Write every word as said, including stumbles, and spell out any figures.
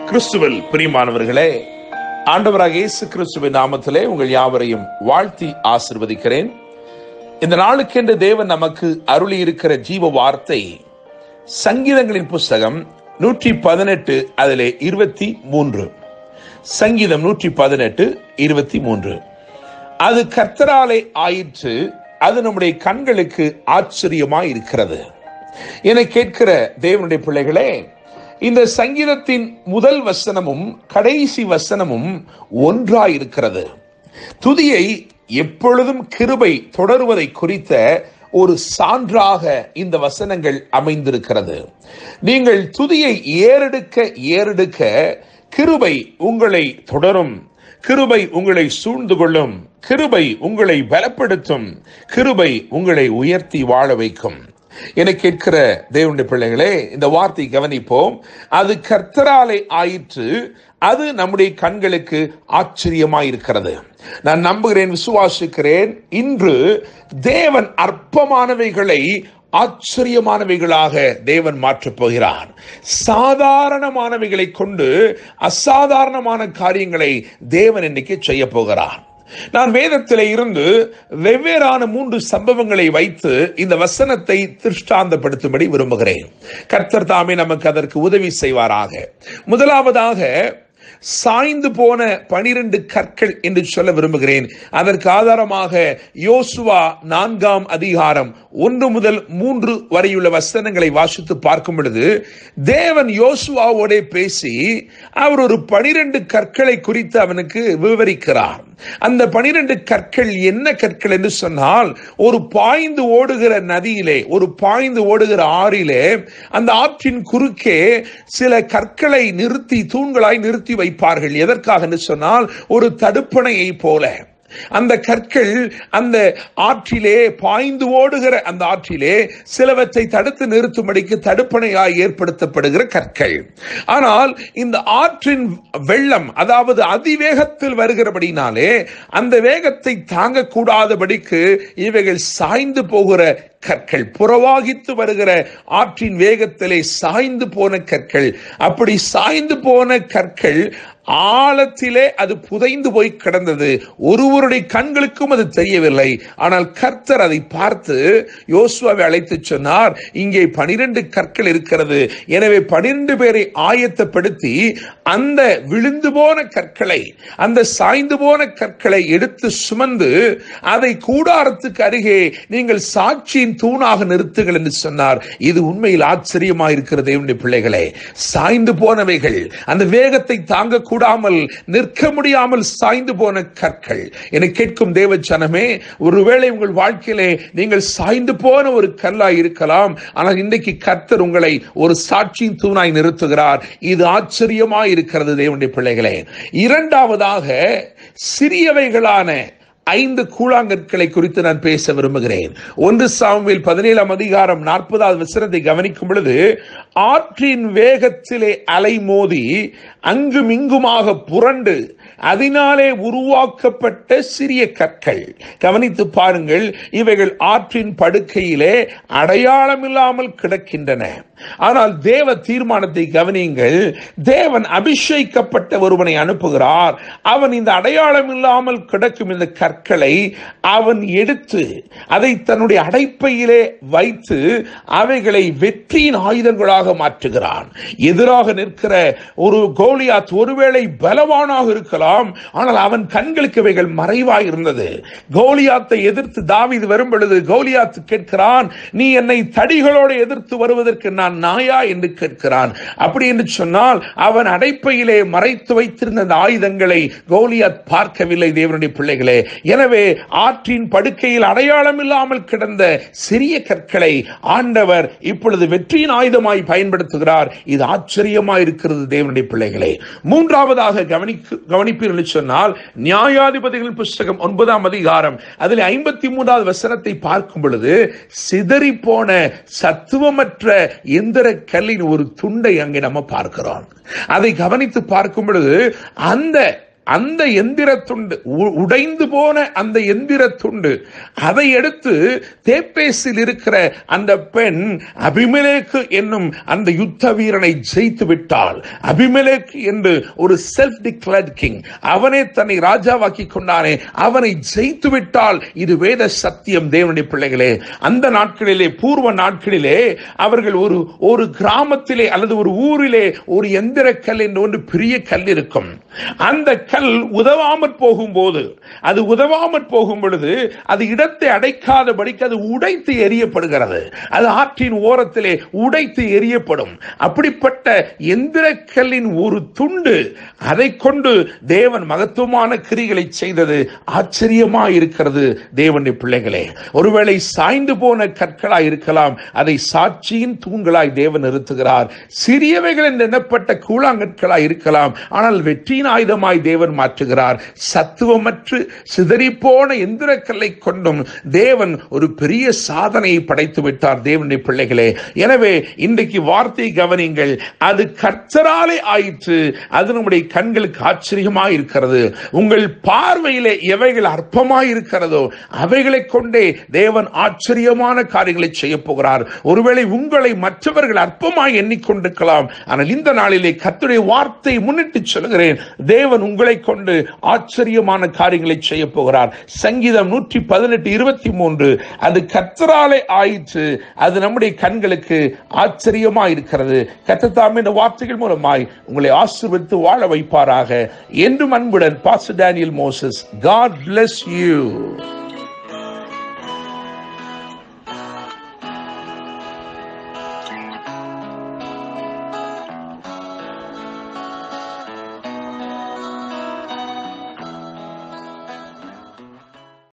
கிறிஸ்துவில் பிரியமானவர்களே, ஆண்டவராக இயேசு கிறிஸ்துவின் நாமத்திலே உங்கள் யாவரையும் வாழ்த்தி ஆசிர்வதிக்கிறேன். இந்த நாளுக்கென்று தேவன் நமக்கு அருளி இருக்கிற ஜீவ வார்த்தை சங்கீதங்களின் புஸ்தகம் நூற்றி பதினெட்டு அதிலே இருபத்தி மூன்று. சங்கீதம் நூற்றி பதினெட்டு இருபத்தி மூன்று. அது கர்த்தராலே ஆயிற்று, அது நம்முடைய கண்களுக்கு ஆச்சரியமாய் இருக்கிறது. என்னை கேட்கிற தேவனுடைய பிள்ளைகளே, இந்த சங்கீதத்தின் முதல் வசனமும் கடைசி வசனமும் ஒன்றாயிருக்கிறது. துதியை எப்பொழுதும் கிருபை தொடருவதை குறித்த ஒரு சான்றாக இந்த வசனங்கள் அமைந்திருக்கிறது. நீங்கள் துதியை ஏறெடுக்க ஏறெடுக்க கிருபை உங்களை தொடரும், கிருபை உங்களை சூழ்ந்து கொள்ளும், கிருபை உங்களை பலப்படுத்தும், கிருபை உங்களை உயர்த்தி வாழ வைக்கும். என கேட்கிற தேவனுடைய பிள்ளைகளே, இந்த வார்த்தை கவனிப்போம். அது கர்த்தராலே ஆயிற்று, அது நம்முடைய கண்களுக்கு ஆச்சரியமாயிருக்கிறது. நான் நம்புகிறேன், விசுவாசிக்கிறேன், இன்று தேவன் அற்பமானவைகளை ஆச்சரியமானவைகளாக தேவன் மாற்றப் போகிறார். சாதாரணமானவைகளை கொண்டு அசாதாரணமான காரியங்களை தேவன் இன்னைக்கு செய்ய போகிறார். நான் வேதத்திலே இருந்து வெவ்வேறான மூன்று சம்பவங்களை வைத்து இந்த வசனத்தை திருஷ்டாந்தப்படுத்தும்படி விரும்புகிறேன். கர்த்தர் தாமே நமக்கு அதற்கு உதவி செய்வாராக. முதலாவதாக சாய்ந்து போன பனிரெண்டு கற்கள் என்று சொல்ல விரும்புகிறேன். அதற்கு ஆதாரமாக யோசுவா நான்காம் அதிகாரம் ஒன்று முதல் மூன்று வரையுள்ள வசனங்களை வாசித்து பார்க்கும் பொழுது தேவன் யோசுவாவோட பேசி அவர் ஒரு பனிரெண்டு கற்களை குறித்து அவனுக்கு விவரிக்கிறார். அந்த பனிரெண்டு கற்கள் என்ன கற்கள் என்று சொன்னால், ஒரு பாய்ந்து ஓடுகிற நதியிலே, ஒரு பாய்ந்து ஓடுகிற ஆறிலே, அந்த ஆற்றின் குறுக்கே சில கற்களை நிறுத்தி தூண்களாய் நிறுத்தி வைப்பார்கள். எதற்காக என்று சொன்னால், ஒரு தடுப்பணையை போல அந்த கற்கள் அந்த ஆற்றிலே, பாய்ந்து ஓடுகிற அந்த ஆற்றிலே சிலவற்றை தடுத்து நிறுத்தும்படிக்கு தடுப்பணையாய் ஏற்படுத்தப்படுகிற கற்கள். ஆனால் இந்த ஆற்றின் வெள்ளம், அதாவது அதிவேகத்தில் வருகிறபடினாலே அந்த வேகத்தை தாங்கக்கூடாதபடிக்கு இவைகள் சாய்ந்து போகிற கற்கள், புறவாகித்து வருகிற ஆற்றின் வேகத்திலே சாய்ந்து போன கற்கள். அப்படி சாய்ந்து போன கற்கள் ஆழத்திலே அது புதைந்து போய் கிடந்தது. ஒருவருடைய கண்களுக்கும் அது தெரியவில்லை. ஆனால் கர்த்தர் அதை பார்த்து யோசுவாவை அழைத்து சொன்னார், இங்கே பனிரெண்டு கற்கள் இருக்கிறது. எனவே பனிரெண்டு பேரை ஆயத்தப்படுத்தி அந்த விழுந்து போன கற்களை, அந்த சாய்ந்து போன கற்களை எடுத்து சுமந்து அதை கூடாரத்துக்கு அருகே நீங்கள் சாட்சியின் தூணாக நிறுத்துங்கள் என்று சொன்னார். இது உண்மையில் ஆச்சரியமாயிருக்கிறது தேவனுடைய பிள்ளைகளே. சாய்ந்து போனவைகள், அந்த வேகத்தை தாங்க கூடாமல் நிற்க முடியாமல் சாய்ந்து போன கற்கள். என கேட்கும் தேவ ஜனமே, ஒருவேளை உங்கள் வாழ்க்கையிலே நீங்கள் சாய்ந்து போன ஒரு கல்லாய் இருக்கலாம். ஆனால் இன்றைக்கு கர்த்தர் உங்களை ஒரு சாட்சியின் தூணாய் நிறுத்துகிறார். இது ஆச்சரியமாய் இருக்கிறது தேவனுடைய பிள்ளைகளே. இரண்டாவதாக சிறியவைகளான ஐந்து கூழாங்கற்களை குறித்து நான் பேச விரும்புகிறேன். ஒன்று சாமுவேல் பதினேழாம் அதிகாரம் நாற்பதாவது வசனத்தை கவனிக்கும் பொழுது, ஆற்றின் வேகத்திலே அலை மோதி அங்கும் இங்குமாக புரண்டு அதனாலே உருவாக்கப்பட்ட சிறிய கற்கள். கவனித்து பாருங்கள், இவைகள் ஆற்றின் படுக்கையிலே அடையாளம் இல்லாமல் கிடக்கின்றன. ஆனால் தேவ தீர்மானத்தை கவனியுங்கள். தேவன் அபிஷேகிக்கப்பட்ட ஒருவனை அனுப்புகிறார். அவன் இந்த அடையாளம் இல்லாமல் கிடக்கும் இந்த கற்களை அவன் எடுத்து அதை தன்னுடைய அடைப்பையிலே வைத்து அவைகளை வெற்றியின் ஆயுதங்களாக மாற்றுகிறான். எதிராக நிற்கிற ஒரு கோலியாத் ஒருவேளை பலவானாக இருக்கலாம், ஆனால் அவன் கண்களுக்கு இவைகள் மறைவாய் இருந்தது. கோலியாத்தை எதிர்த்து தாவீது வரும் பொழுது கோலியாத் கேட்கிறான், நீ என்னை தடிகளோடு எதிர்த்து வருவதற்கு நான் நாயா என்று கேட்கிறான். அப்படி என்று சொன்னால் அவன் அடைப்பையிலே மறைத்து வைத்திருந்த அந்த ஆயுதங்களை கோலியாத் பார்க்கவில்லை தேவனுடைய பிள்ளைகளே. எனவே ஆற்றின் படுக்கையில் அடையாளம் இல்லாமல் கிடந்த சிறிய கற்களை ஆண்டவர் இப்பொழுது வெற்றியின் ஆயுதமாய் பயன்படுத்துகிறார். இது ஆச்சரியமாய் இருக்கிறது தேவனுடைய பிள்ளைகளே. மூன்றாவதாக கவனிக்க கவனிப்பீர்கள் சொன்னால், நியாயாதிபதிகள் புஸ்தகம் ஒன்பதாம் அதிகாரம் அதில் ஐம்பத்தி மூன்றாவது வசனத்தை பார்க்கும் பொழுது, சிதறி போன சத்துவமற்ற எந்திர கல்லின் ஒரு துண்டை அங்கே நம்ம பார்க்கிறோம். அதை கவனித்து பார்க்கும் பொழுது அந்த அந்த எந்திர துண்டு, உடைந்து போன அந்த எந்திர துண்டு, அதை எடுத்து தேப்பேசில் இருக்கிற அந்த பெண் அபிமெலேக்கு என்னும் அந்த யுத்த வீரனை ஜெயித்து விட்டாள். அபிமெலேக்கு என்று ஒரு செல்ஃப் டிக்ளேர்ட் கிங், அவனே தன்னை ராஜாவாக்கி கொண்டானே, அவனை ஜெயித்து விட்டால். இது வேத சத்தியம் தேவனுடைய பிள்ளைகளே. அந்த நாட்களிலே, பூர்வ நாட்களிலே, அவர்கள் ஒரு ஒரு கிராமத்திலே அல்லது ஒரு ஊரிலே ஒரு எந்திர கல் என்று ஒன்று பெரிய கல் இருக்கும். அந்த கல் உதவாமற் போகும்போது, அது உதவாமற் போகும் பொழுது அது இடத்தை அடைக்காதபடிக்கு அது உடைத்து எரியப்படுகிறது. அது ஆற்றின் ஓரத்திலே உடைத்து எரியப்படும். அப்படிப்பட்ட எந்திர கல்லின் ஒரு துண்டு, அதை கொண்டு தேவன் மகத்துவமான கிரிகளை செய்தது ஆச்சரியமாக இருக்கிறது தேவனுடைய பிள்ளைகளே. ஒருவேளை சாய்ந்து போன கற்களாய் இருக்கலாம், அதை சாட்சியின் தூண்களாய் தேவன் நிறுத்துகிறார். சிறியவைகள் என்று எண்ணப்பட்ட கூழாங்கற்களாய் இருக்கலாம், ஆனால் வெற்றியின் ஆயுதமாய் தேவன் மாற்றுகிறார். சத்துவமற்று சிதறிப்போன எந்திர கல்லை கொண்டும் தேவன் ஒரு பெரிய சாதனையை படைத்து விட்டார் தேவனுடைய பிள்ளைகளே. எனவே இன்றைக்கு வார்த்தையை கவனிங்கள். அது கர்த்தராலே ஆயிற்று, அது நம்முடைய கண்களுக்கு ஆச்சரியமாக இருக்கிறது. உங்கள் பார்வையிலே எவைகள் அற்பமாய் இருக்கிறதோ அவைகளை கொண்டே தேவன் ஆச்சரியமான காரியங்களை செய்ய போகிறார். ஒருவேளை உங்களை மற்றவர்கள் அற்பமாய் எண்ணிக்கொண்டிருக்கலாம், ஆனால் இந்த நாளிலே கர்த்தருடைய வார்த்தை முன்னிட்டு சொல்கிறேன், தேவன் உங்களை கொண்டு ஆச்சரியமான காரியங்களை செய்ய போகிறார். சங்கீதம் நூற்றி பதினெட்டு இருபத்தி மூன்று, அது கர்த்தராலே ஆயிற்று, அது நம்முடைய கண்களுக்கு ஆச்சரியமா இருக்கிறது. கர்த்தர் தாமே இந்த வார்த்தைகள் மூலமாய் உங்களை ஆசீர்வதித்து வாழ வைப்பாராக. என்றும் அன்புடன் pastor Daniel Moses. God bless you.